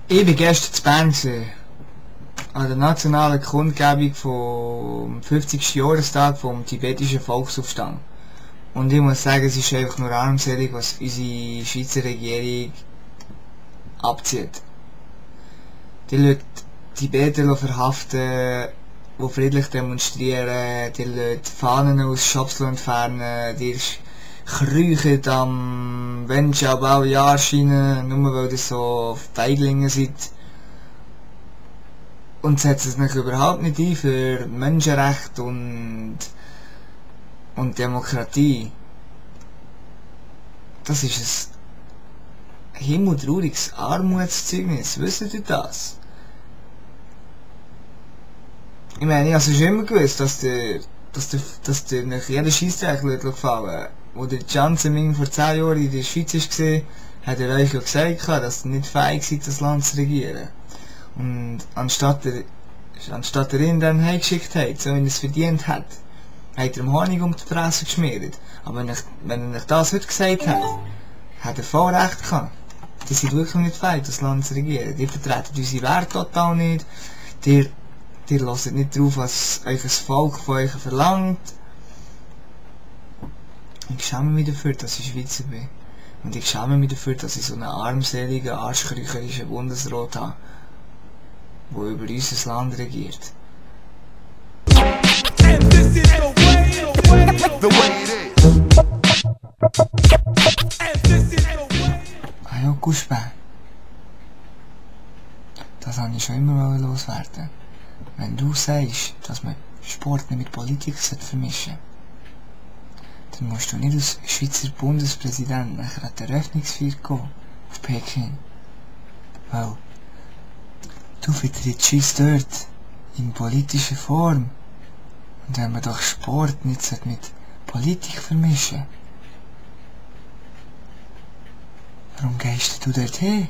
Ich war gestern in Bern an der nationalen Kundgebung vom 50. Jahrestag vom tibetischen Volksaufstand. Und ich muss sagen, es ist einfach nur armselig, was unsere Schweizer Regierung abzieht. Die Leute Tibeter verhaften, die friedlich demonstrieren, die Leute Fahnen aus Shops entfernen, die kriechen am Wenschabau-Jahr scheinen, nur weil ihr so Feiglinge seid. Und setzen sich überhaupt nicht ein für Menschenrechte und Demokratie. Das ist ein himmeltrauriges Armutszeugnis, wisst ihr das? Ich meine, ich habe schon immer gewusst, dass dir nach jeder Scheissdreck gefallen. Wo der Can Zemin vor 10 Jahren in der Schweiz war, hat er euch gesagt, dass ihr nicht fähig seid, das Land zu regieren. Und anstatt er ihn dann heimgeschickt hat, so wie er es verdient hat, hat er ihm Honig um die Presse geschmiert. Aber wenn er das heute gesagt hat, hat er voll recht gehabt. Die sind wirklich nicht fähig, das Land zu regieren. Die vertreten unsere Werte total nicht. Die hört nicht drauf, was euch das Volk von euch verlangt. Ich schäme mich dafür, dass ich Schweizer bin. Und ich schäme mich dafür, dass ich so einen armseligen, arschkriecherischen Bundesrat habe, der über unser Land regiert. Ah ja, Guspin. Das wollte ich schon immer loswerden. Wenn du sagst, dass man Sport nicht mit Politik vermischen sollte, dann musst du nicht als Schweizer Bundespräsident nachher an der Eröffnungsfeier gehen, auf Peking. Weil, du vertrittst Schweiz dort, in politischer Form. Und wenn man doch Sport nicht mit Politik vermischen, warum gehst du dorthin?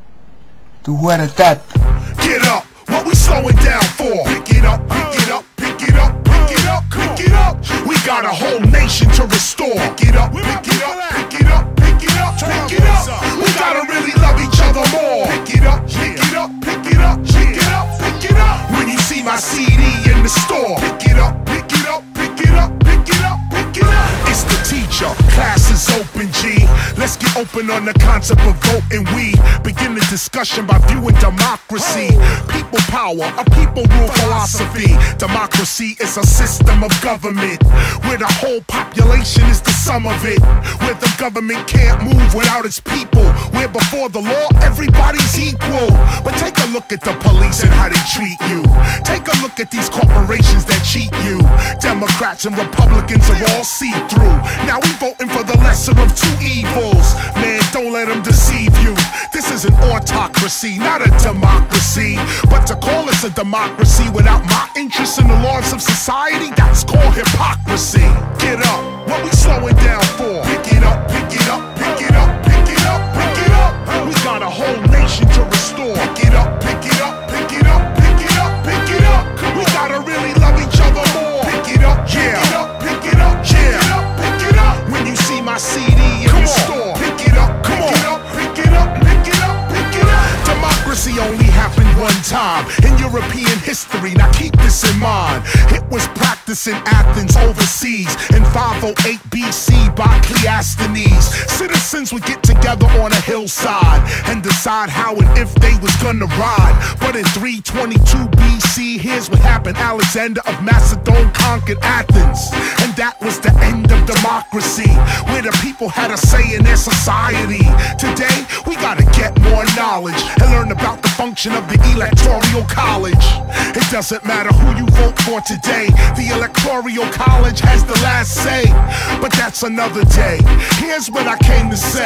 Du Hurendepp! Get up! What we slowing down for? Pick it up, pick it up, pick it up, pick it up, pick it up. We got a whole nation to restore. Pick it up, pick it up, pick it up, pick it up, pick it up. We gotta really love each other more. Pick it up, pick it up, pick it up, pick it up, pick it up. When you see my CD in the store, pick it up, pick it up, pick it up, pick it up, pick it up. It's the teacher, class is open, G. Let's get open on the concept of voting. We begin the discussion by viewing democracy. People power, a people rule philosophy. Democracy is a system of government where the whole population is the sum of it. Where the government can't move without its people. Where before the law everybody's equal. But take a look at the police and how they treat you. Take a look at these corporations that cheat you. Democrats and Republicans are all see-through. Now we voting for the lesser of two evils. Man, don't let them deceive you. This is an autocracy, not a democracy. But to call this a democracy without my interest in the laws of society, that's called hypocrisy. Get up, what we slowing down for? Pick it up, pick it up, pick it up, pick it up, pick it up. We got a whole nation to restore. Pick it up, pick it up, pick it up, pick it up, pick it up. We gotta really love each other more. Pick it up, yeah. Pick it up, pick it up, yeah. Pick it up. When you see my CD in the store, pick it up, pick it up, pick it up, pick it up, pick it up. Democracy only happened one time in European history. Now keep this in mind. It was practiced in Athens overseas in 508 BC by Cleisthenes. Citizens would get together on a hillside and decide how and if they was gonna ride. But in 322 BC, here's what happened. Alexander of Macedon conquered Athens, and that was the end of democracy, where the people had a say in their society. Today, we gotta get more knowledge and learn about the function of the electoral college. It doesn't matter who you vote for today, the electoral college has the last say. But that's another day. Here's what I came to say.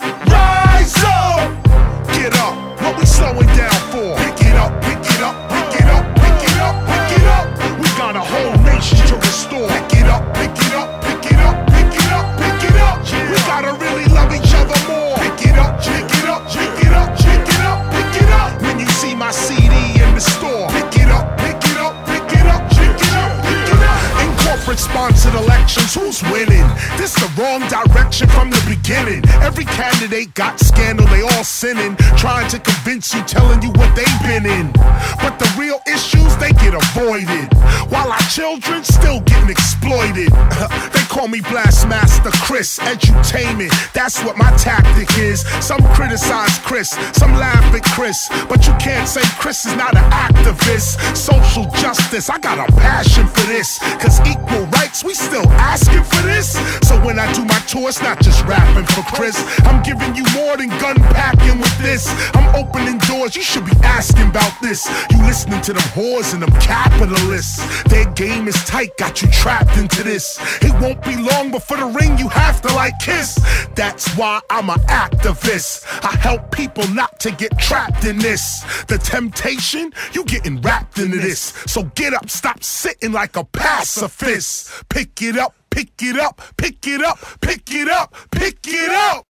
Rise up! Get up, what we slowing down for? Pick it up, pick it up, pick it up, pick it up, pick it up. We got a whole nation to restore. Pick it up, pick it up, pick it up, pick it up, pick it up. We gotta really love each other more. Pick it up, pick it up, pick it up, pick it up, pick it up. When you see my CD in the store, pick it up, pick it up, pick it up, pick it up, pick it up. In corporate sponsored elections, who's winning? This the wrong direction from the beginning. beginning. Every candidate got scandal, they all sinning, trying to convince you, telling you what they've been in. But the real issues, they get avoided, while our children still getting exploited. They call me Blastmaster Chris, edutainment, that's what my tactic is. Some criticize Chris, some laugh at Chris, but you can't say Chris is not an activist. Social justice, I got a passion for this, cause equal rights, we still asking for this. So when I do my tour, it's not just rapping for Chris, I'm giving you more than gun packing with this. I'm opening doors, you should be asking about this. You listening to them whores and them capitalists, their game is tight, got you trapped into this. It won't be long before the ring you have to like kiss. That's why I'm an activist, I help people not to get trapped in this. The temptation, you getting wrapped into this. So get up, stop sitting like a pacifist. Pick it up, pick it up, pick it up, pick it up, pick it up.